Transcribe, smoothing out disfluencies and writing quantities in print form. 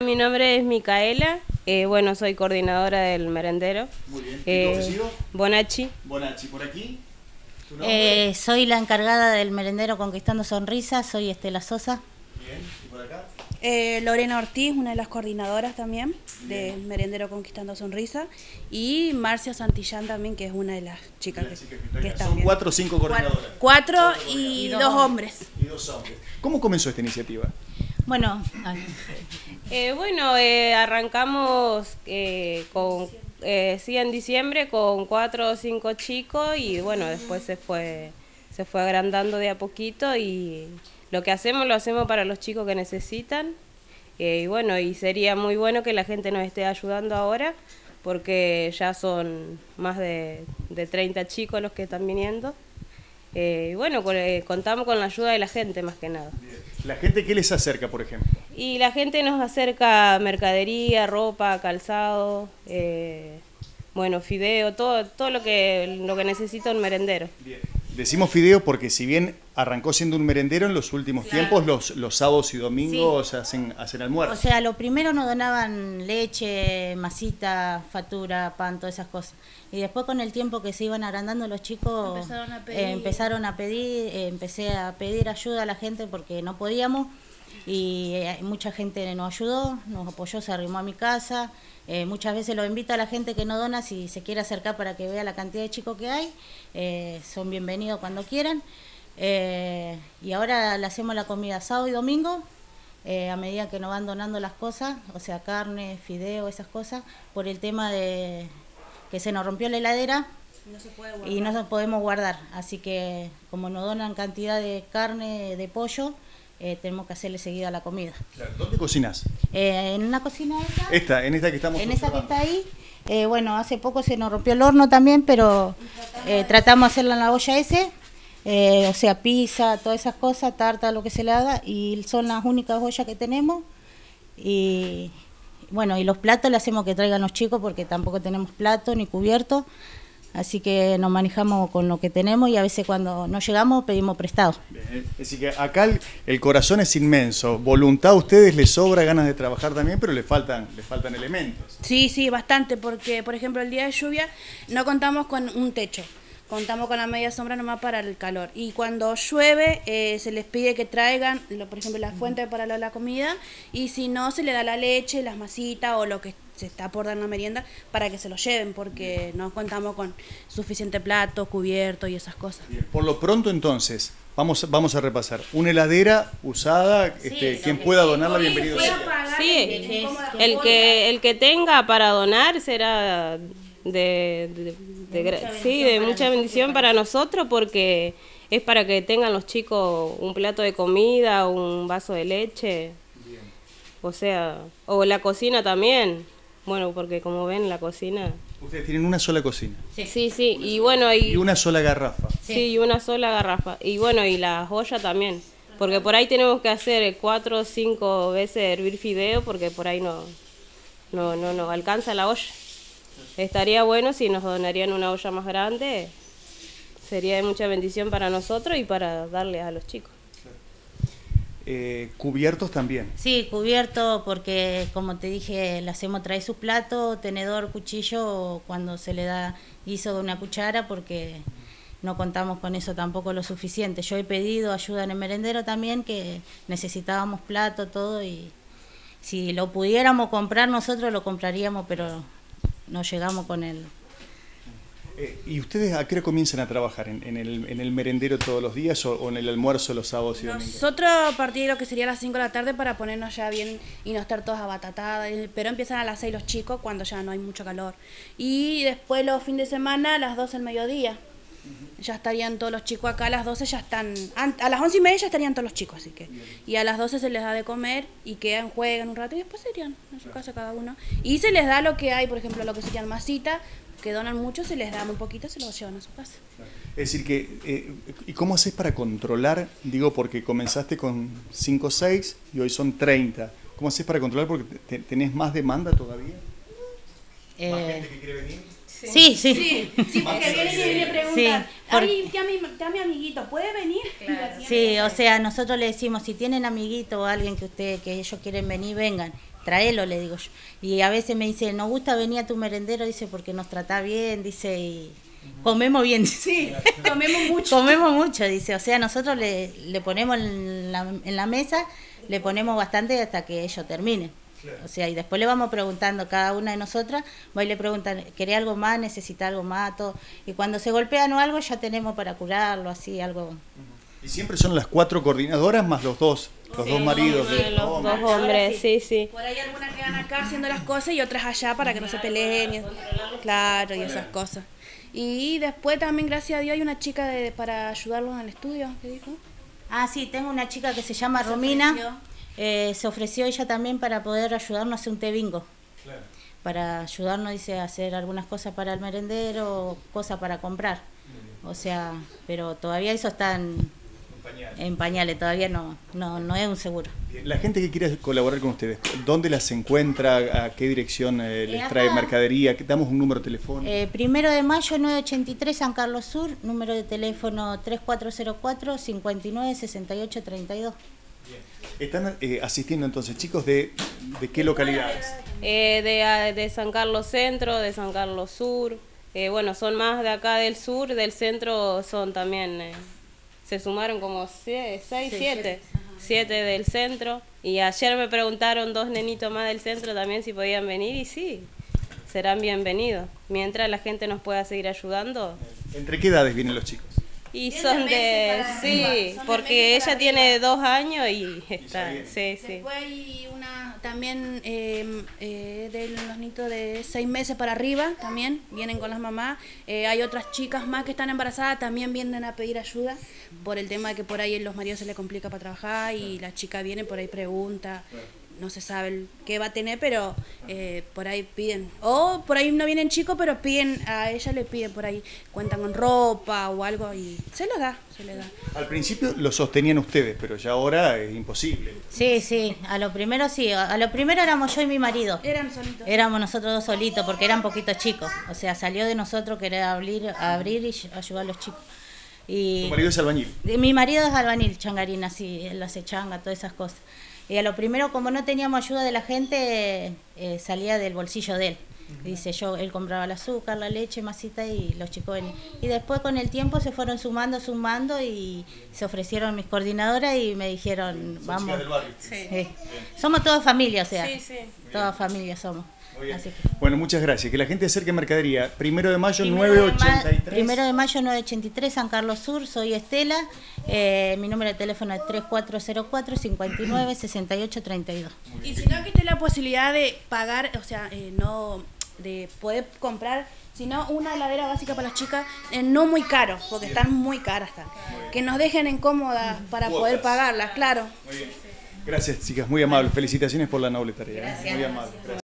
mi nombre es Micaela. Bueno, soy coordinadora del merendero. Muy bien. ¿Y tu apellido? Bonachi. Bonachi, ¿por aquí? ¿Tu nombre? Soy la encargada del merendero Conquistando Sonrisas, soy Estela Sosa. Bien. ¿Y por acá? Lorena Ortiz, una de las coordinadoras también del merendero Conquistando Sonrisa, y Marcia Santillán también, que es una de las chicas que están Son bien. 4 o 5 coordinadoras. Cuatro y dos hombres. Y 2 hombres. ¿Cómo comenzó esta iniciativa? Bueno, Arrancamos en diciembre con 4 o 5 chicos y bueno, después se fue agrandando de a poquito y lo hacemos para los chicos que necesitan. Y bueno, y sería muy bueno que la gente nos esté ayudando ahora porque ya son más de 30 chicos los que están viniendo. Y bueno, contamos con la ayuda de la gente más que nada. ¿La gente qué les acerca, por ejemplo? Y la gente nos acerca mercadería, ropa, calzado, bueno, fideo, todo lo que necesita un merendero. Bien. Decimos fideo porque si bien arrancó siendo un merendero, en los últimos tiempos los sábados y domingos hacen almuerzo. o sea, lo primero nos donaban leche, masita, factura, pan, todas esas cosas. Y después con el tiempo que se iban agrandando los chicos, empezaron a pedir, empecé a pedir ayuda a la gente porque no podíamos. Y mucha gente nos ayudó, nos apoyó, se arrimó a mi casa. Muchas veces lo invito a la gente que no dona, si se quiere acercar para que vea la cantidad de chicos que hay, son bienvenidos cuando quieran. Y ahora le hacemos la comida sábado y domingo, a medida que nos van donando las cosas, o sea, carne, fideo, esas cosas, por el tema de que se nos rompió la heladera y no nos podemos guardar. Así que como nos donan cantidad de carne, de pollo, tenemos que hacerle seguida la comida. Claro. ¿Dónde cocinás? En una cocina En esta que estamos en esa que observando. está ahí. Bueno, hace poco se nos rompió el horno también, pero tratamos de hacerla en la olla ese, o sea, pizza, todas esas cosas, tarta, lo que se le haga, y son las únicas ollas que tenemos. Y bueno, y los platos le hacemos que traigan los chicos porque tampoco tenemos plato ni cubierto. Así que nos manejamos con lo que tenemos y a veces cuando no llegamos pedimos prestado. Bien, así que acá el corazón es inmenso. Voluntad a ustedes les sobra, ganas de trabajar también, pero les faltan elementos. Sí, bastante, porque por ejemplo el día de lluvia no contamos con un techo. Contamos con la media sombra nomás para el calor. Y cuando llueve se les pide que traigan, por ejemplo, la fuente para la comida. Y si no, se le da la leche, las masitas o lo que se está por dar en la merienda para que se lo lleven. Porque no contamos con suficiente plato, cubierto y esas cosas. Bien, por lo pronto entonces, vamos a repasar. Una heladera usada, quien pueda donarla, bienvenido sea. Sí, el que tenga para donar será de mucha bendición para nosotros porque es para que tengan los chicos un plato de comida, un vaso de leche, o sea, o la cocina también, bueno, porque como ven la cocina... Ustedes tienen una sola cocina. Sí, y bueno... Y una sola garrafa. Sí, y una sola garrafa, y bueno, y la olla también, porque por ahí tenemos que hacer 4 o 5 veces hervir fideo porque por ahí no alcanza la olla. Estaría bueno si nos donarían una olla más grande, sería de mucha bendición para nosotros y para darle a los chicos. Cubiertos también. Sí, cubierto porque como te dije, le hacemos traer su plato, tenedor, cuchillo, cuando se le da guiso de una cuchara porque no contamos con eso tampoco lo suficiente. Yo he pedido ayuda en el merendero también, que necesitábamos plato, todo, y si lo pudiéramos comprar nosotros lo compraríamos, pero no llegamos con él. ¿Y ustedes a qué hora comienzan a trabajar? ¿En el merendero todos los días o en el almuerzo los sábados y domingos? Nosotros a partir de lo que sería las 5 de la tarde para ponernos ya bien y no estar todos abatatadas, pero empiezan a las 6 los chicos cuando ya no hay mucho calor. Y después los fines de semana a las 12 del mediodía. Ya estarían todos los chicos acá, a las 12 ya están, a las 11:30 ya estarían todos los chicos, así que. Y a las 12 se les da de comer y quedan, juegan un rato y después se irían a su casa cada uno. Y se les da lo que hay, por ejemplo, lo que serían masita, que donan mucho, se les da muy poquito, se los llevan a su casa. Es decir que, ¿y cómo haces para controlar? Digo, porque comenzaste con 5 o 6 y hoy son 30. ¿Cómo haces para controlar? Porque tenés más demanda todavía. ¿Más gente que quiere venir? Sí. Sí, porque vienen y le preguntan, Sí, ay, ya mi amiguito, ¿puede venir? Sí, o sea, nosotros le decimos, si tienen amiguito o alguien que ellos quieren venir, vengan. traelo, le digo yo. Y a veces me dice, nos gusta venir a tu merendero, dice, porque nos trata bien, dice, y comemos bien. Sí, comemos mucho. Comemos mucho, dice, o sea, nosotros le ponemos en la mesa, le ponemos bastante hasta que ellos terminen. Claro. O sea, y después le vamos preguntando, cada una de nosotras, va y le preguntan, ¿querés algo más? ¿Necesita algo más? Todo. Y cuando se golpean o algo, ya tenemos para curarlo, así, algo. ¿Y siempre son las 4 coordinadoras más los dos maridos? Sí, los dos hombres, sí. Por ahí algunas quedan acá haciendo las cosas y otras allá para que no se peleen. Claro, y esas cosas. Y después también, gracias a Dios, hay una chica para ayudarlos en el estudio, ¿qué dijo? Ah, sí, tengo una chica que se llama Romina. Se ofreció ella también para poder ayudarnos a hacer un té bingo. Claro. Para ayudarnos, dice, a hacer algunas cosas para el merendero, cosas para comprar. O sea, pero todavía eso está en pañales, todavía no es un seguro. La gente que quiere colaborar con ustedes, ¿dónde las encuentra? ¿A qué dirección les trae mercadería? Damos un número de teléfono. 1 de mayo 983 San Carlos Sur, número de teléfono 3404 59 68 32. ¿Están asistiendo entonces chicos de qué localidades? De San Carlos Centro, de San Carlos Sur. Bueno, son más de acá del sur, del centro son también, se sumaron como 6, 7 del centro. Y ayer me preguntaron 2 nenitos más del centro también si podían venir y sí, serán bienvenidos. Mientras la gente nos pueda seguir ayudando. ¿Entre qué edades vienen los chicos? Y son porque ella tiene 2 años y está, sí. Después hay una también de los niños de 6 meses para arriba, también vienen con las mamás. Hay otras chicas más que están embarazadas, también vienen a pedir ayuda por el tema de que por ahí los maridos se les complica para trabajar y la chica viene por ahí pregunta. No se sabe qué va a tener, pero por ahí piden. O por ahí no vienen chicos, pero piden, a ella le piden por ahí, cuentan con ropa o algo y se les da. Al principio lo sostenían ustedes, pero ya ahora es imposible. Sí, a lo primero éramos yo y mi marido. Éramos nosotros 2 solitos, porque eran poquitos chicos. O sea, salió de nosotros querer abrir y ayudar a los chicos. Y ¿tu marido es albañil? Mi marido es albañil, changarina, sí, él hace changa, todas esas cosas. Y a lo primero, como no teníamos ayuda de la gente, salía del bolsillo de él. Dice él compraba el azúcar, la leche, masita y los chicos venían. Y después con el tiempo se fueron sumando y se ofrecieron mis coordinadoras y me dijeron, vamos. Chicas del barrio. Sí. Somos toda familia, o sea, toda familia somos. Así que. Bueno, muchas gracias. Que la gente acerque mercadería. 1 de mayo 983. 1 de mayo 983 San Carlos Sur, soy Estela. Mi número de teléfono es 3404 59 68 32. Y si no, que esté la posibilidad de pagar, o sea, no de poder comprar, sino una heladera básica para las chicas, no muy caro, porque están muy caras. Que nos dejen en cómodas para poder pagarlas, claro. Muy bien. Gracias, chicas, muy amables. Felicitaciones por la noble tarea. Gracias. Muy amables.